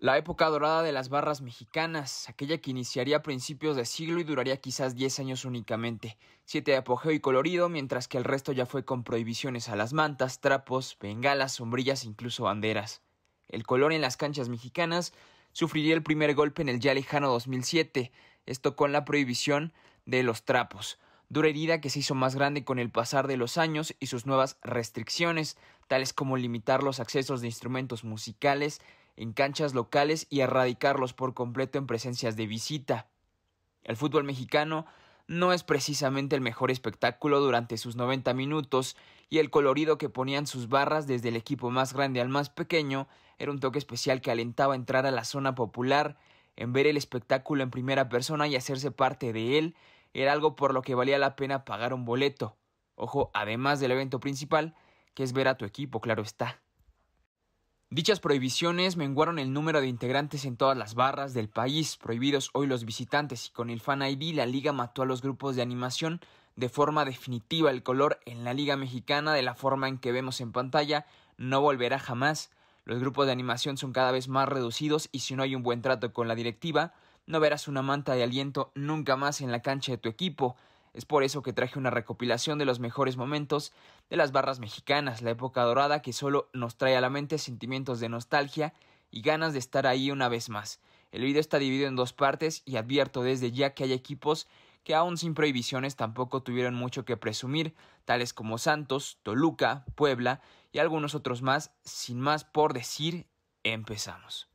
La época dorada de las barras mexicanas, aquella que iniciaría a principios de siglo y duraría quizás 10 años únicamente, 7 de apogeo y colorido, mientras que el resto ya fue con prohibiciones a las mantas, trapos, bengalas, sombrillas e incluso banderas. El color en las canchas mexicanas sufriría el primer golpe en el ya lejano 2007, esto con la prohibición de los trapos, dura herida que se hizo más grande con el pasar de los años y sus nuevas restricciones, tales como limitar los accesos de instrumentos musicales en canchas locales y erradicarlos por completo en presencias de visita. El fútbol mexicano no es precisamente el mejor espectáculo durante sus 90 minutos y el colorido que ponían sus barras desde el equipo más grande al más pequeño era un toque especial que alentaba a entrar a la zona popular, en ver el espectáculo en primera persona y hacerse parte de él era algo por lo que valía la pena pagar un boleto. Ojo, además del evento principal, que es ver a tu equipo, claro está. Dichas prohibiciones menguaron el número de integrantes en todas las barras del país, prohibidos hoy los visitantes, y con el Fan ID la liga mató a los grupos de animación de forma definitiva. El color en la liga mexicana, de la forma en que vemos en pantalla, no volverá jamás. Los grupos de animación son cada vez más reducidos y si no hay un buen trato con la directiva, no verás una manta de aliento nunca más en la cancha de tu equipo. Es por eso que traje una recopilación de los mejores momentos de las barras mexicanas, la época dorada que solo nos trae a la mente sentimientos de nostalgia y ganas de estar ahí una vez más. El video está dividido en dos partes y advierto desde ya que hay equipos que aún sin prohibiciones tampoco tuvieron mucho que presumir, tales como Santos, Toluca, Puebla y algunos otros más. Sin más por decir, empezamos.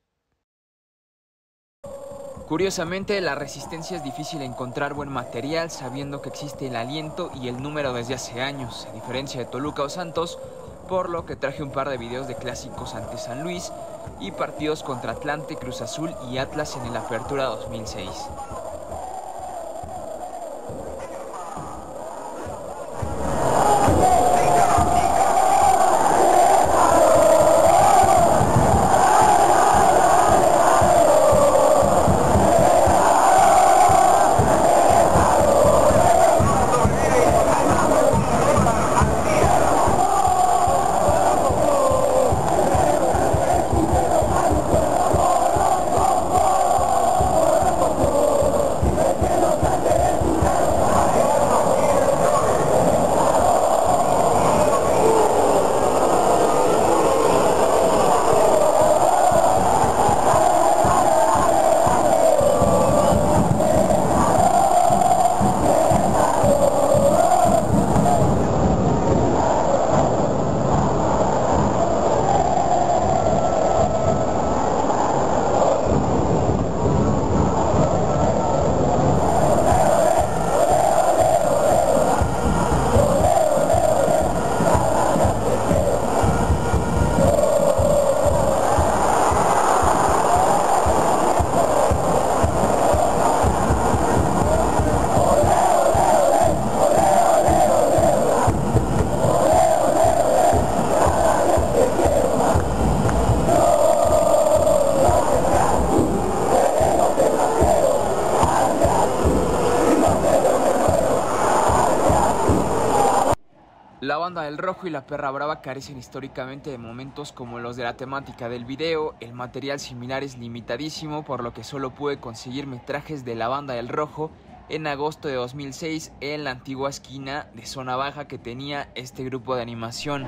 Curiosamente, la resistencia es difícil encontrar buen material sabiendo que existe el aliento y el número desde hace años, a diferencia de Toluca o Santos, por lo que traje un par de videos de clásicos ante San Luis y partidos contra Atlante, Cruz Azul y Atlas en el Apertura 2006. La banda del Rojo y la Perra Brava carecen históricamente de momentos como los de la temática del video. El material similar es limitadísimo, por lo que solo pude conseguir metrajes de la banda del Rojo en agosto de 2006 en la antigua esquina de zona baja que tenía este grupo de animación.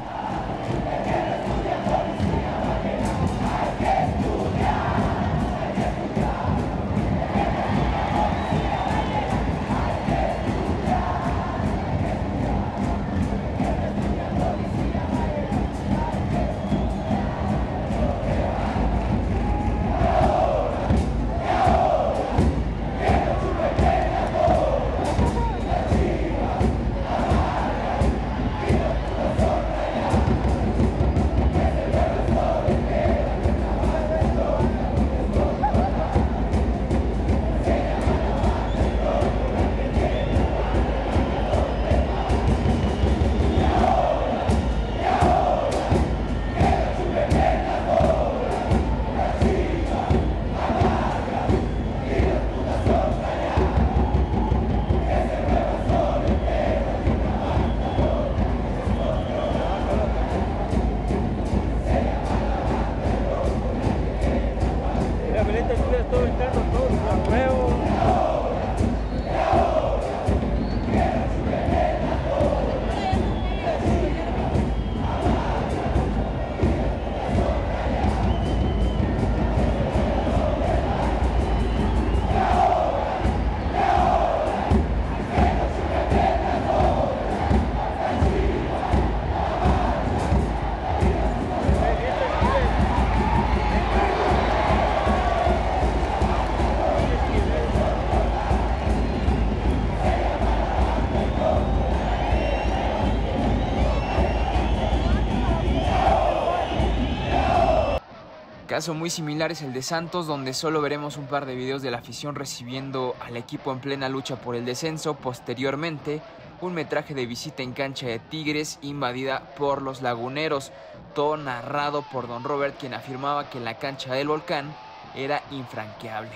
Caso muy similar es el de Santos, donde solo veremos un par de videos de la afición recibiendo al equipo en plena lucha por el descenso. Posteriormente, un metraje de visita en cancha de Tigres invadida por los laguneros, todo narrado por Don Robert, quien afirmaba que la cancha del Volcán era infranqueable.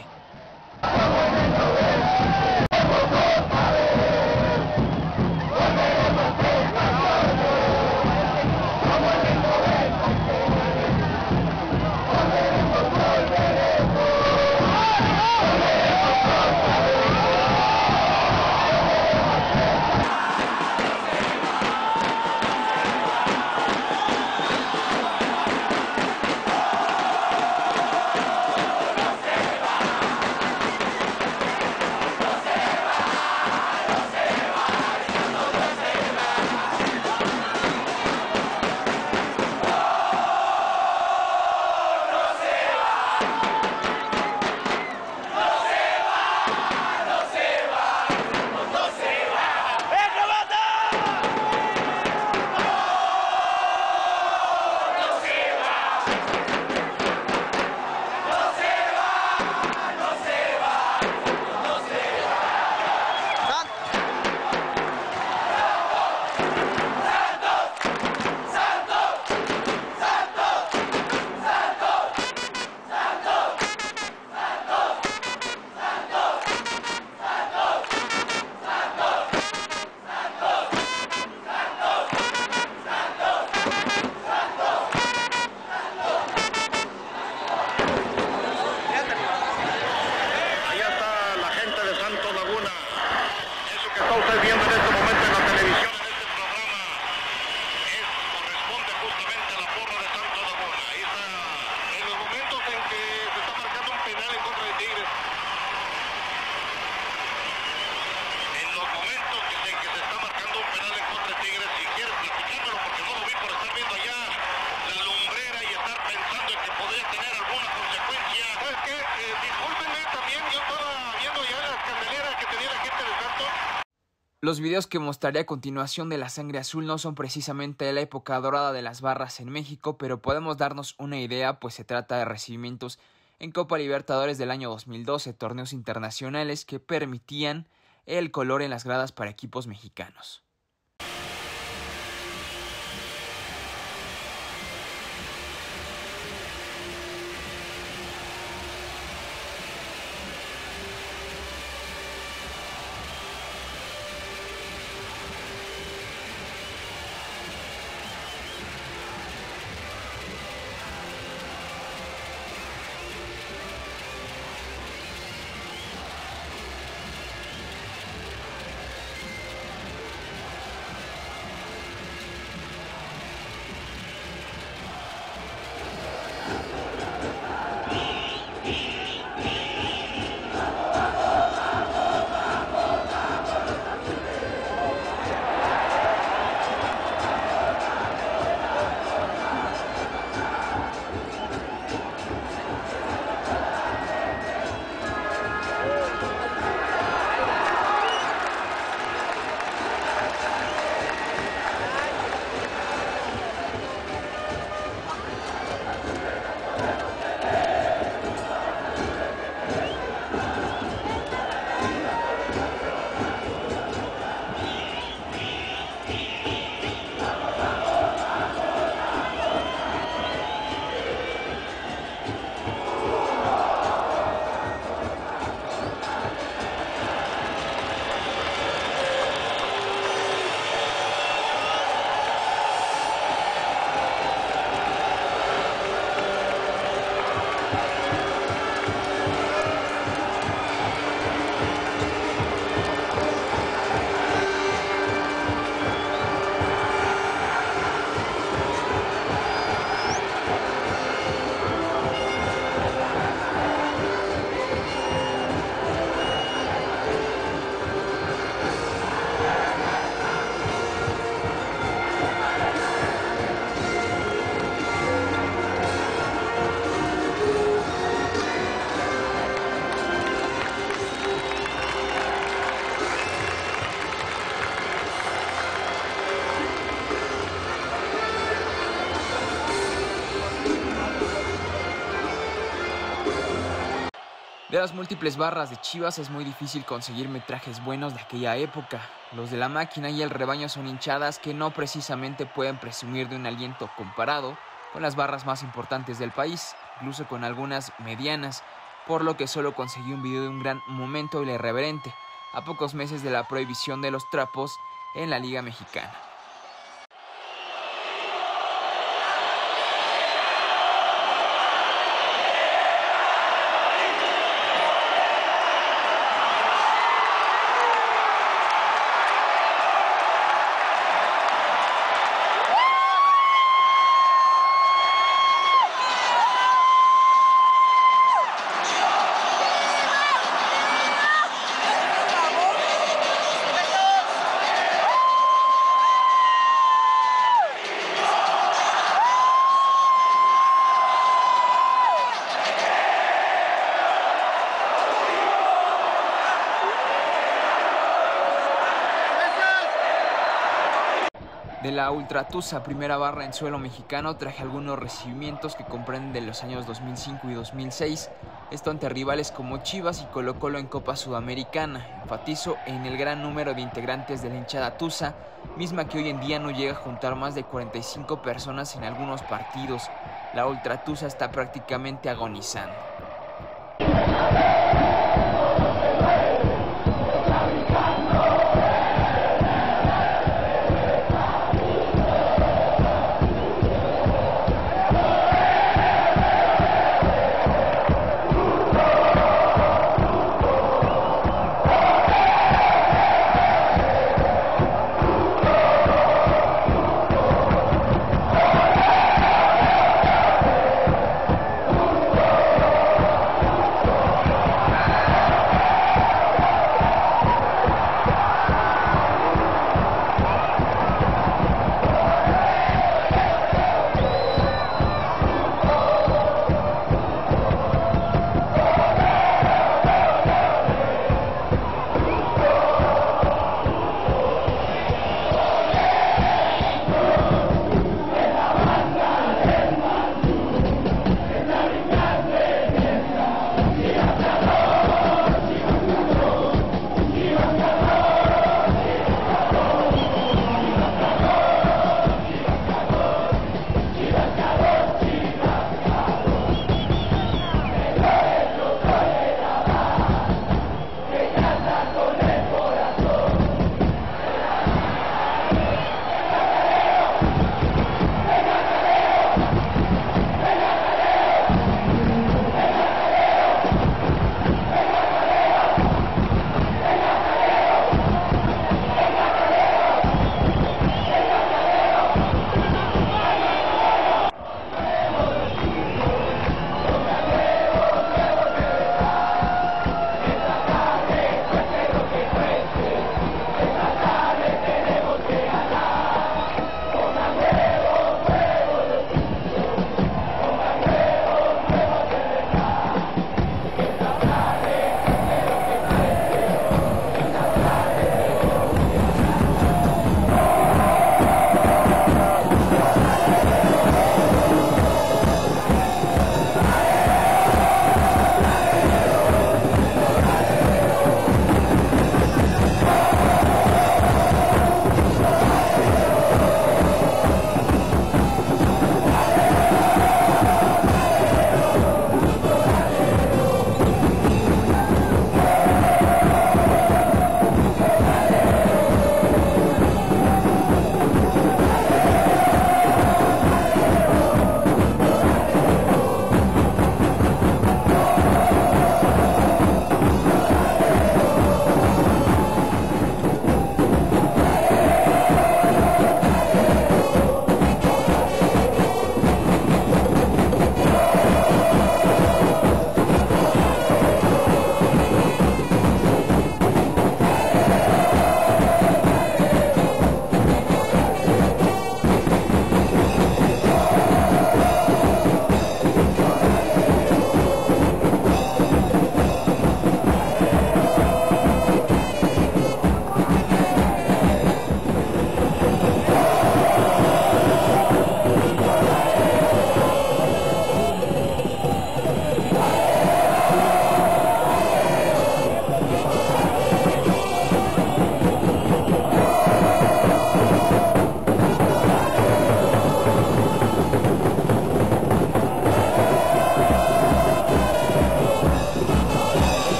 Está usted viendo en este momento en la televisión, en este programa, corresponde justamente a la porra de Santos Laguna. Ahí está, en los momentos en que se está marcando un penal en contra de Tigres. En los momentos en que se está marcando un penal en contra de Tigres, si quieres platicármelo porque no lo vi por estar viendo allá la lumbrera y estar pensando en que podría tener alguna consecuencia. ¿Sabes qué? Discúlpenme también, yo estaba viendo ya las candeleras que tenía la gente de Santos. Los videos que mostraré a continuación de la sangre azul no son precisamente de la época dorada de las barras en México, pero podemos darnos una idea, pues se trata de recibimientos en Copa Libertadores del año 2012, torneos internacionales que permitían el color en las gradas para equipos mexicanos. De las múltiples barras de Chivas es muy difícil conseguir metrajes buenos de aquella época. Los de la máquina y el rebaño son hinchadas que no precisamente pueden presumir de un aliento comparado con las barras más importantes del país, incluso con algunas medianas, por lo que solo conseguí un video de un gran momento y irreverente, a pocos meses de la prohibición de los trapos en la Liga Mexicana. De la Ultratusa, primera barra en suelo mexicano, traje algunos recibimientos que comprenden de los años 2005 y 2006, esto ante rivales como Chivas y Colo-Colo en Copa Sudamericana. Enfatizo en el gran número de integrantes de la hinchada Tusa, misma que hoy en día no llega a juntar más de 45 personas en algunos partidos. La Ultratusa está prácticamente agonizando.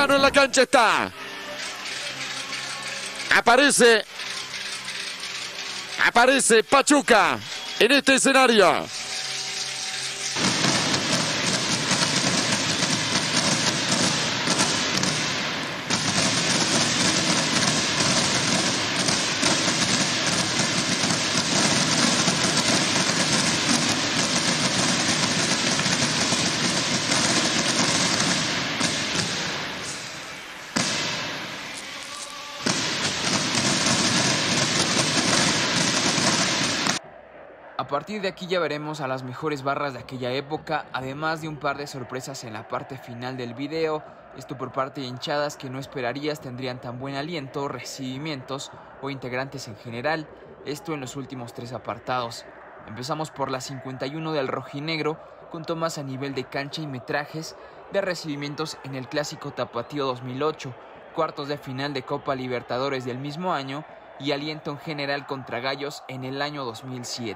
mexicano en la cancha está. Aparece Pachuca en este escenario. A partir de aquí ya veremos a las mejores barras de aquella época, además de un par de sorpresas en la parte final del video, esto por parte de hinchadas que no esperarías tendrían tan buen aliento, recibimientos o integrantes en general, esto en los últimos 3 apartados. Empezamos por la 51 del rojinegro, con tomas a nivel de cancha y metrajes de recibimientos en el clásico Tapatío 2008, cuartos de final de Copa Libertadores del mismo año y aliento en general contra Gallos en el año 2007.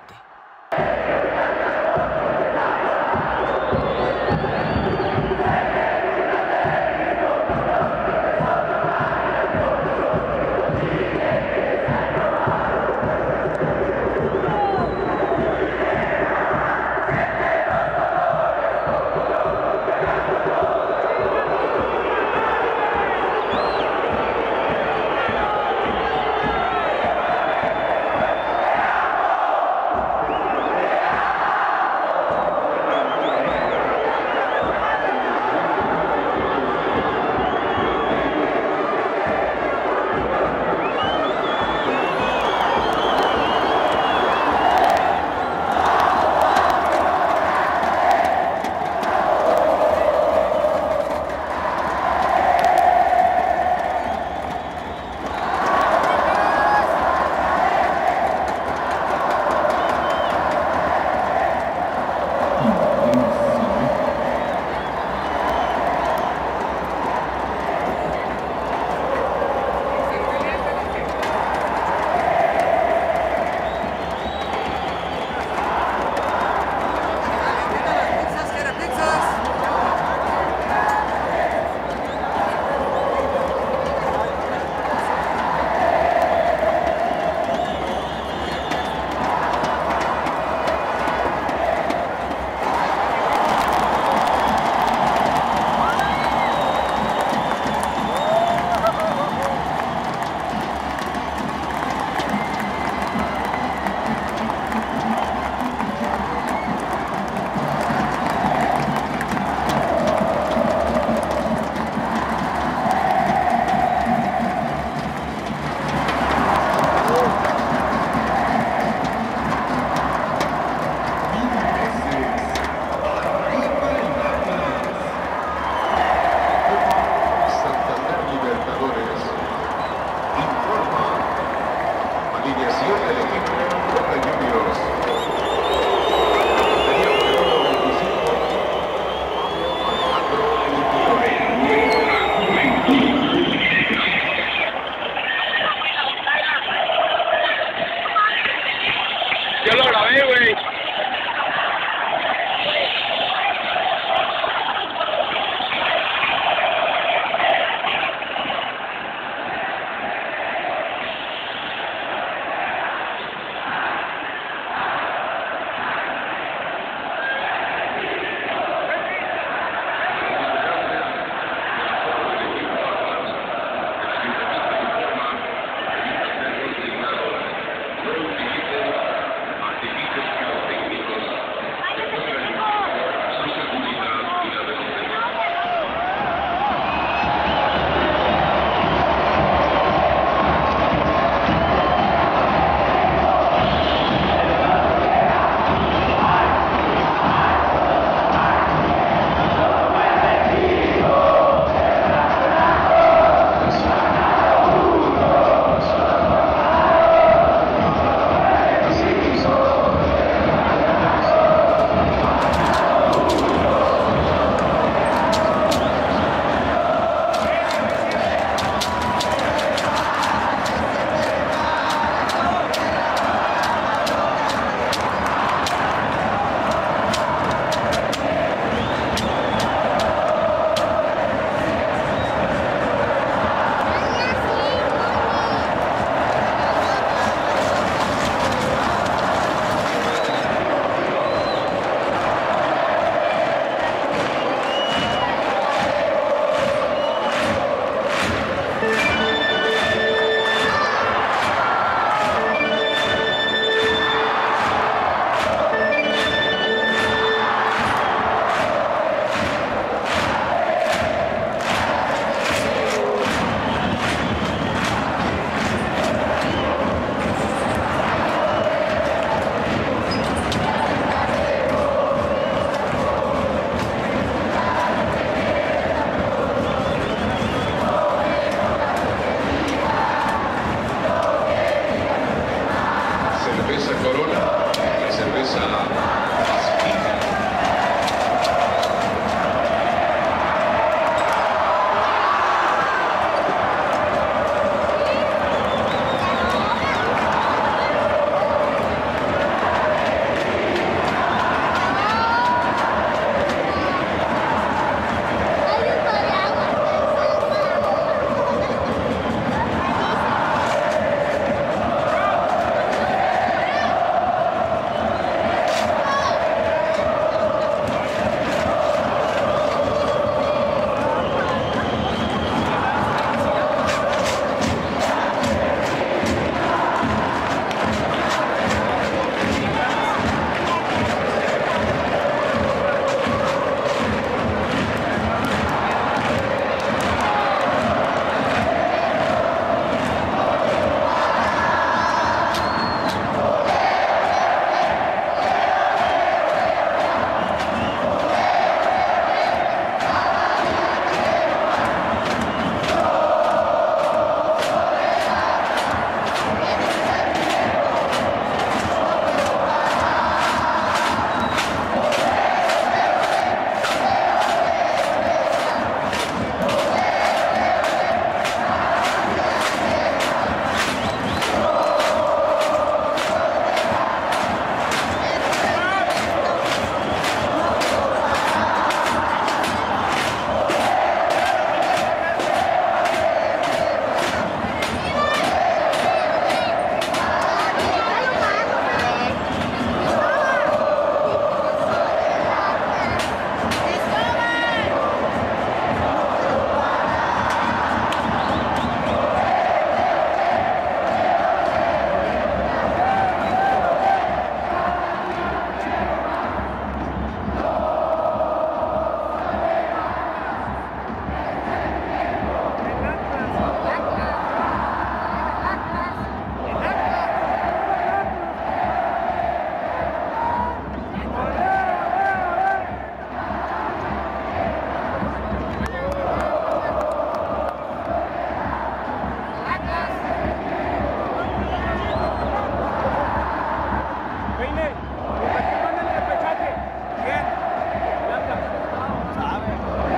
Peine, ¿cuándo el repechaje? ¿Quién? Blanca. ¿Sabe?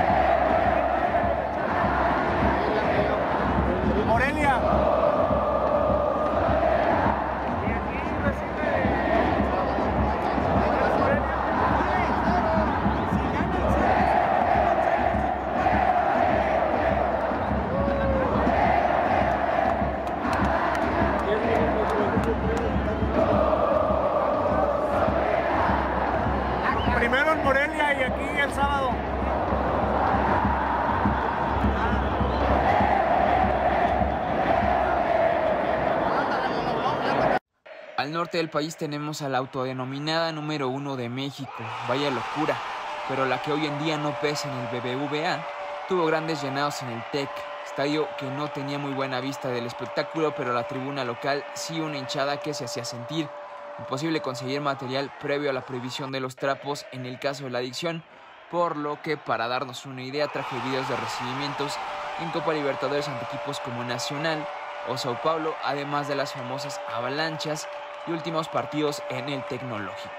Morelia. Y aquí recibe. Si gana el primero en Morelia y aquí el sábado. Al norte del país tenemos a la autodenominada número 1 de México. Vaya locura, pero la que hoy en día no pesa en el BBVA, tuvo grandes llenados en el TEC, estadio que no tenía muy buena vista del espectáculo, pero la tribuna local sí una hinchada que se hacía sentir. Imposible conseguir material previo a la prohibición de los trapos en el caso de la adicción, por lo que para darnos una idea traje videos de recibimientos en Copa Libertadores ante equipos como Nacional o Sao Paulo, además de las famosas avalanchas y últimos partidos en el Tecnológico.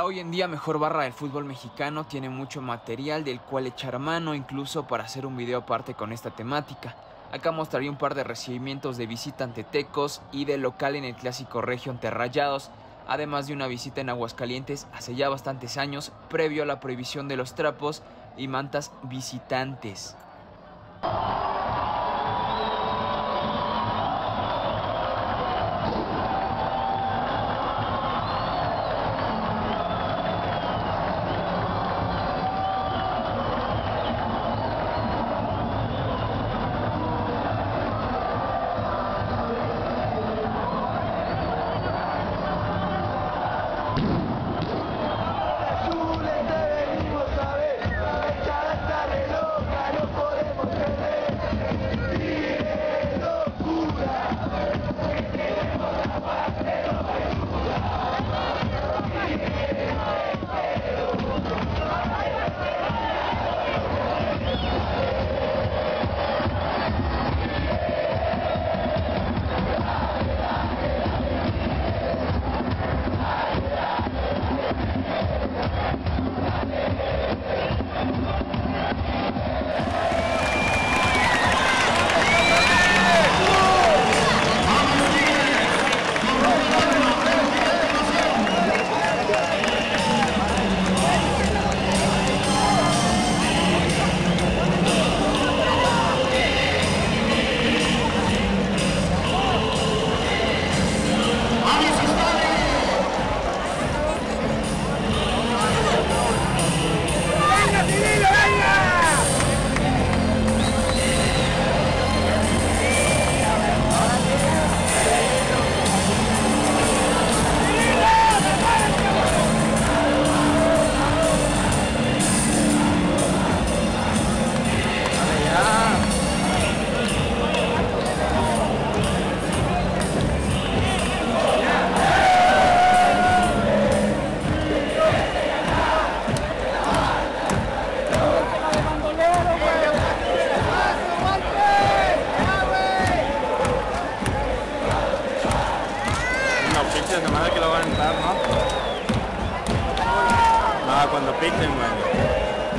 La hoy en día mejor barra del fútbol mexicano tiene mucho material del cual echar mano, incluso para hacer un video aparte con esta temática. Acá mostraré un par de recibimientos de visita ante Tecos y de local en el clásico regio ante Rayados, además de una visita en Aguascalientes hace ya bastantes años, previo a la prohibición de los trapos y mantas visitantes. Nomás que lo van a entrar, ¿no? No, cuando piquen, güey.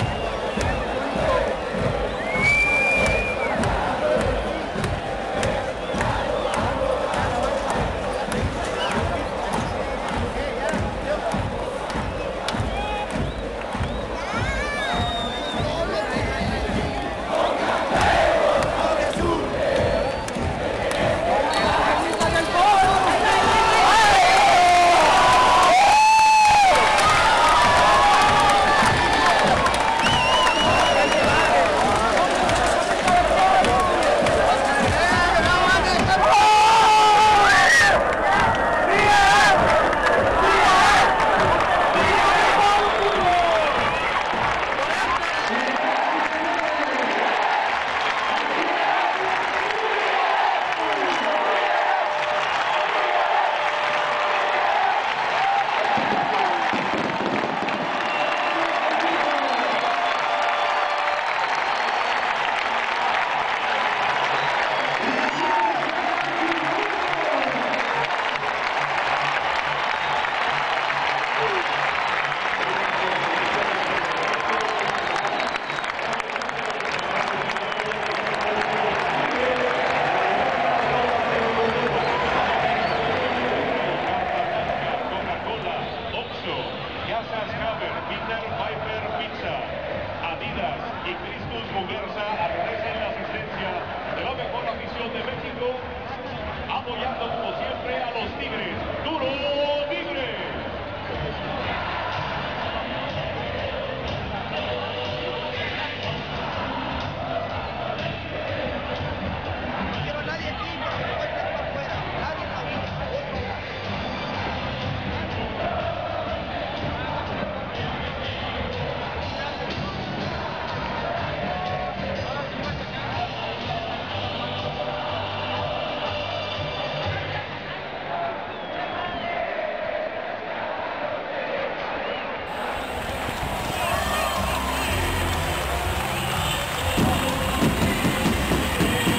Apoyando como siempre a los Tigres. ¡Duro Tigres!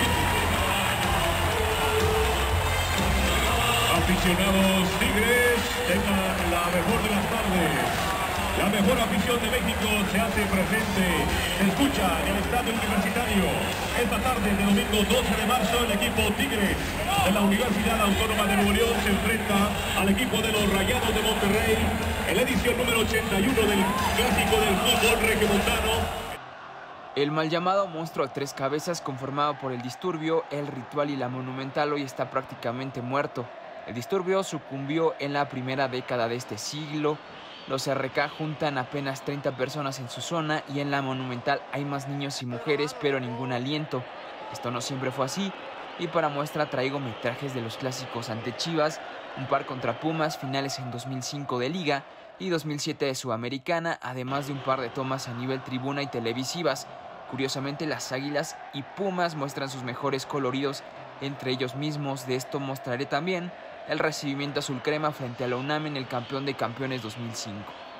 Aficionados Tigres, Tengan la mejor de las tardes. La mejor afición de México se hace presente. Se escucha en el estadio universitario. Esta tarde de domingo 12 de marzo, el equipo Tigres de la Universidad Autónoma de Nuevo León se enfrenta al equipo de los Rayados de Monterrey en la edición número 81 del Clásico del Fútbol Regiomontano. El mal llamado monstruo de tres cabezas, conformado por el Disturbio, el Ritual y la Monumental, hoy está prácticamente muerto. El Disturbio sucumbió en la primera década de este siglo. Los RK juntan apenas 30 personas en su zona y en la Monumental hay más niños y mujeres, pero ningún aliento. Esto no siempre fue así, y para muestra traigo metrajes de los clásicos ante Chivas, un par contra Pumas, finales en 2005 de Liga y 2007 de Sudamericana, además de un par de tomas a nivel tribuna y televisivas. Curiosamente, las Águilas y Pumas muestran sus mejores coloridos entre ellos mismos. De esto mostraré también el recibimiento azul crema frente a la UNAM en el Campeón de Campeones 2005.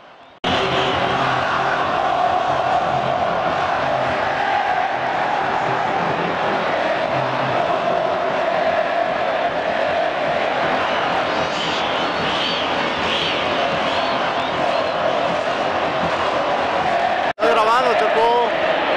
Está grabado, Chapo.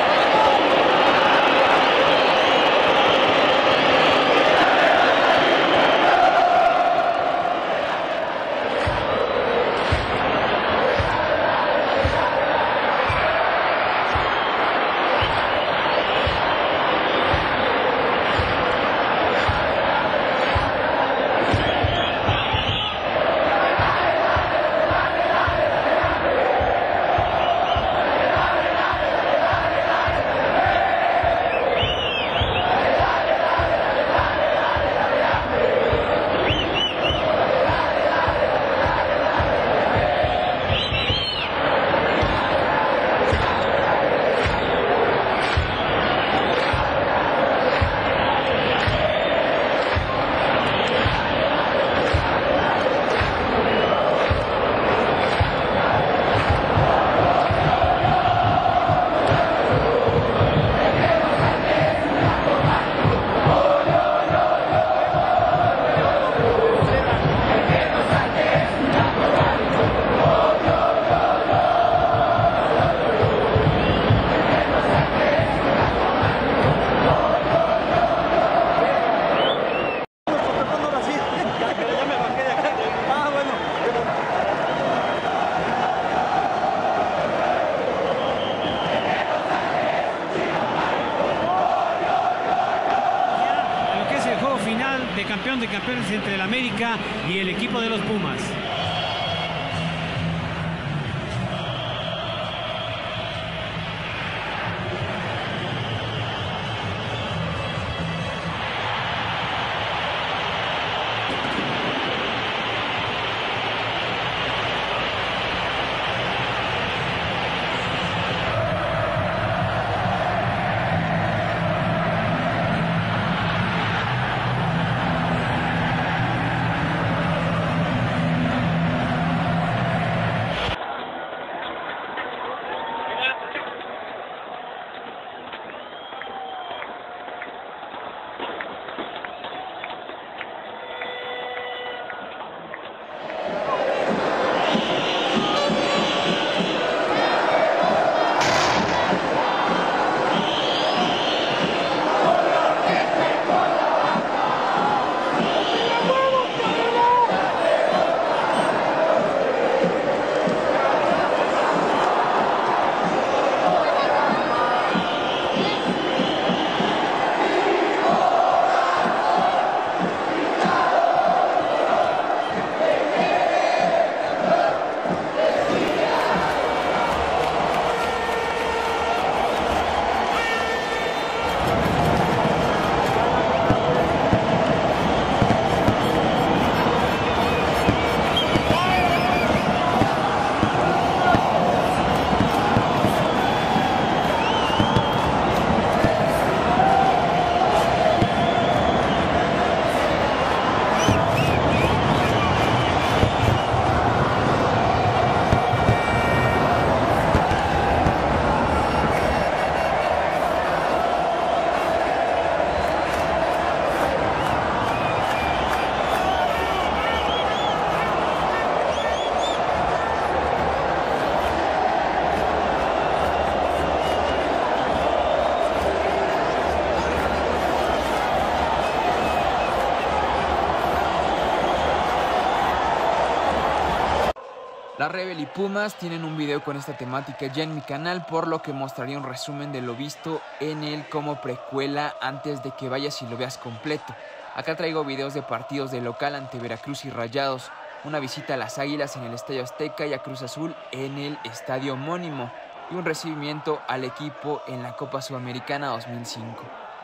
De campeón de campeones entre el América y el equipo de los Pumas. La Rebel y Pumas tienen un video con esta temática ya en mi canal, por lo que mostraré un resumen de lo visto en él como precuela antes de que vayas y lo veas completo. Acá traigo videos de partidos de local ante Veracruz y Rayados, una visita a las Águilas en el Estadio Azteca y a Cruz Azul en el estadio homónimo, y un recibimiento al equipo en la Copa Sudamericana 2005.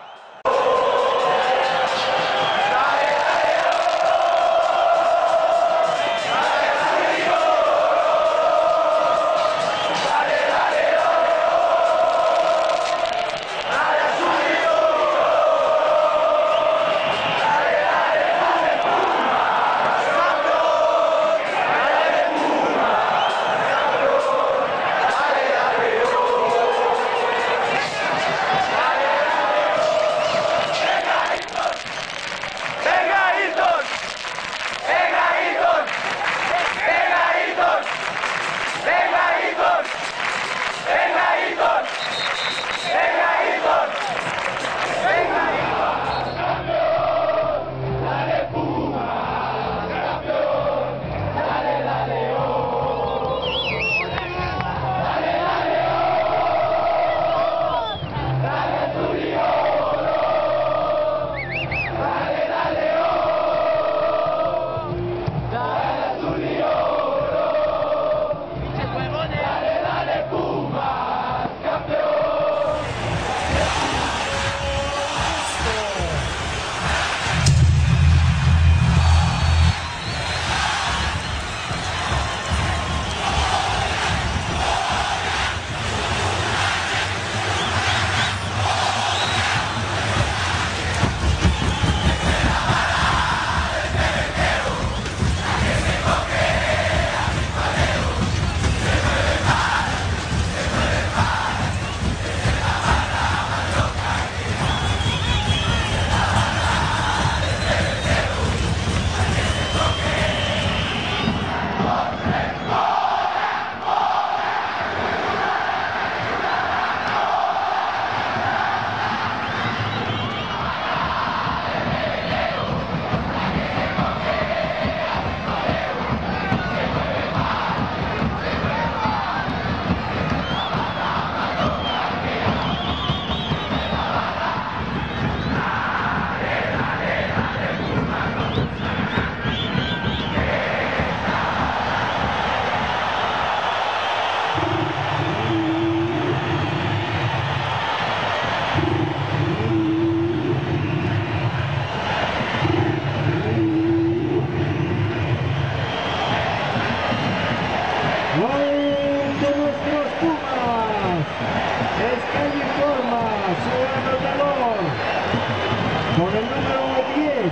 Con el número 10,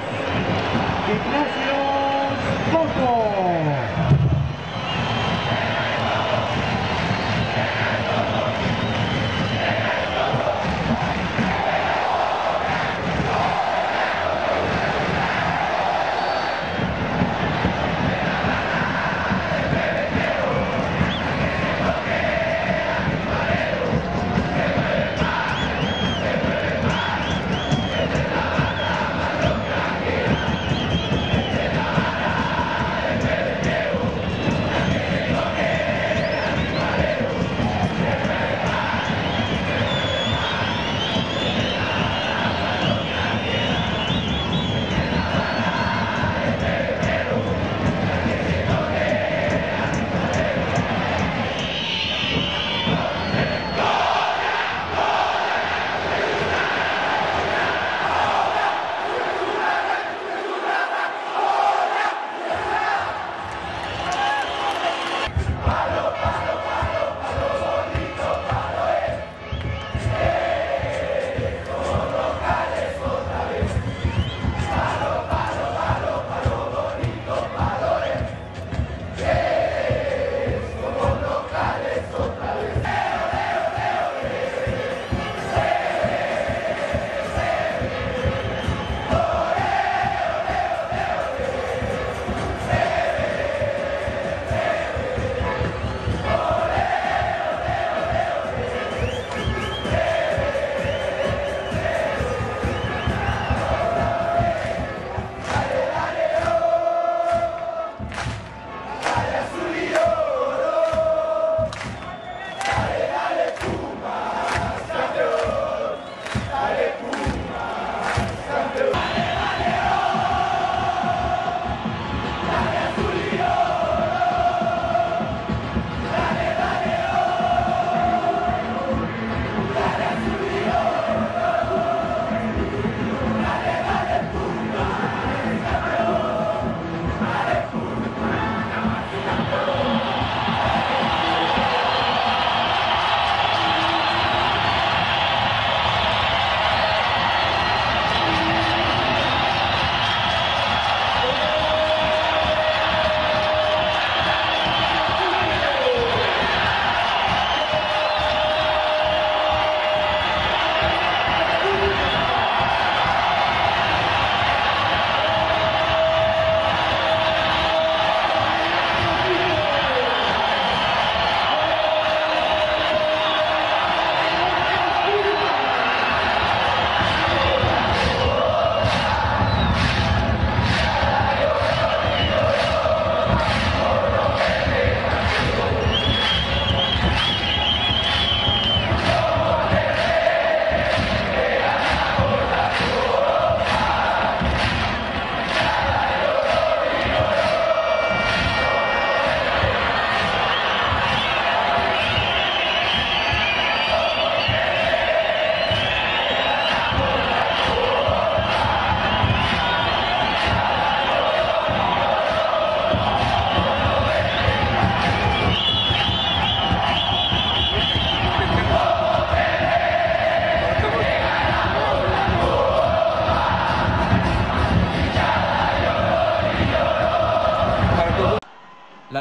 Ignacio Coco.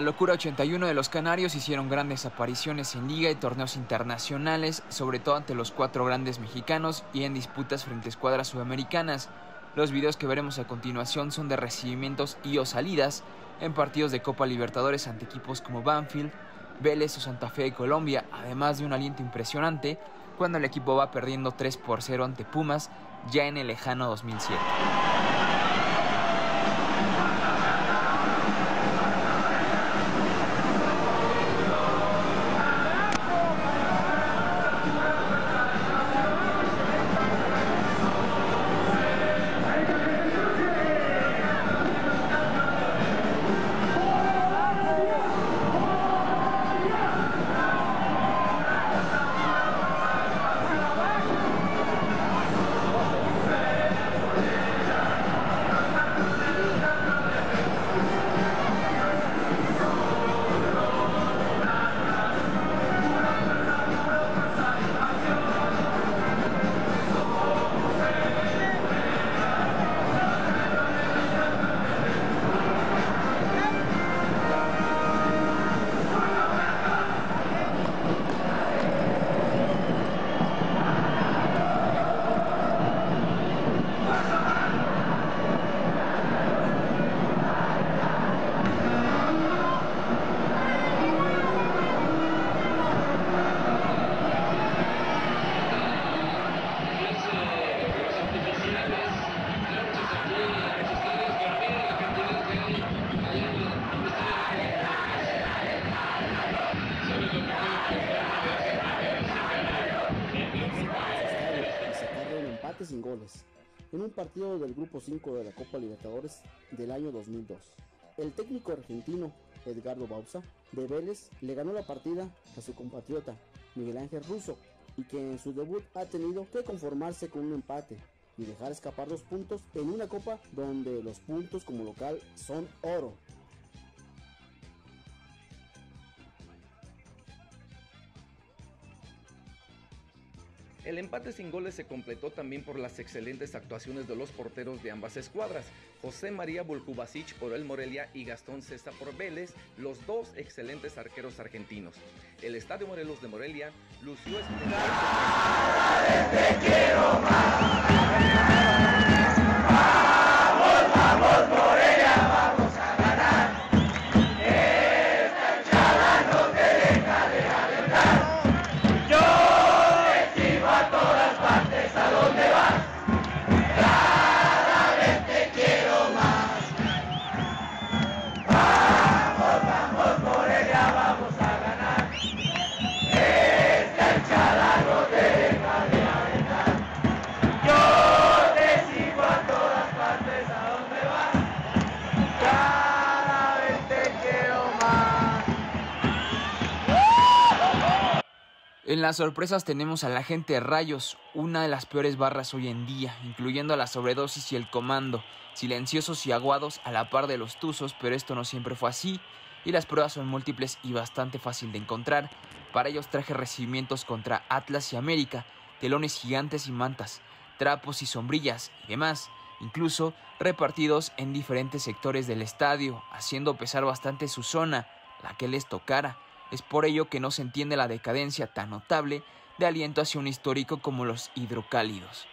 la locura 81 de los canarios hicieron grandes apariciones en liga y torneos internacionales, sobre todo ante los 4 grandes mexicanos y en disputas frente a escuadras sudamericanas. Los videos que veremos a continuación son de recibimientos y o salidas en partidos de Copa Libertadores ante equipos como Banfield, Vélez o Santa Fe de Colombia, además de un aliento impresionante cuando el equipo va perdiendo 3-0 ante Pumas ya en el lejano 2007. Sin goles en un partido del grupo 5 de la Copa Libertadores del año 2002. El técnico argentino Edgardo Bauza de Vélez le ganó la partida a su compatriota Miguel Ángel Russo, y que en su debut ha tenido que conformarse con un empate y dejar escapar 2 puntos en una copa donde los puntos como local son oro. El empate sin goles se completó también por las excelentes actuaciones de los porteros de ambas escuadras, José María Bulcubasic por el Morelia y Gastón César por Vélez, los 2 excelentes arqueros argentinos. El Estadio Morelos de Morelia lució ¡Te quiero más! ¡Vamos, vamos, Morelia, vamos a ganar! Esta hinchada no te deja de alentar. Yo te sigo a todas partes, ¿a dónde vas? Cada vez te quiero más. Vamos, vamos, Morelia, vamos a ganar. Esta hinchada no te deja de alentar. Yo te sigo a todas partes, ¿a dónde vas? Cada vez te quiero más. En las sorpresas tenemos a la gente de Rayos, una de las peores barras hoy en día, incluyendo a la sobredosis y el comando, silenciosos y aguados a la par de los tuzos, pero esto no siempre fue así, y las pruebas son múltiples y bastante fácil de encontrar. Para ellos traje recibimientos contra Atlas y América, telones gigantes y mantas, trapos y sombrillas y demás, incluso repartidos en diferentes sectores del estadio, haciendo pesar bastante su zona, la que les tocara. Es por ello que no se entiende la decadencia tan notable de aliento hacia un histórico como los hidrocálidos.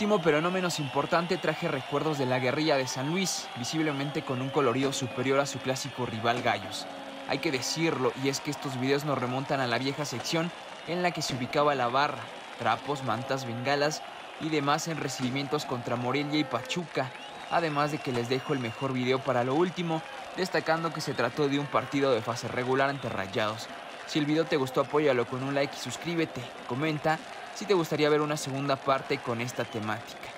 último, pero no menos importante, traje recuerdos de la guerrilla de San Luis, visiblemente con un colorido superior a su clásico rival Gallos. Hay que decirlo, y es que estos videos nos remontan a la vieja sección en la que se ubicaba la barra, trapos, mantas, bengalas y demás en recibimientos contra Morelia y Pachuca, además de que les dejo el mejor video para lo último, destacando que se trató de un partido de fase regular ante Rayados. Si el video te gustó, apóyalo con un like y suscríbete, comenta si te gustaría ver una segunda parte con esta temática.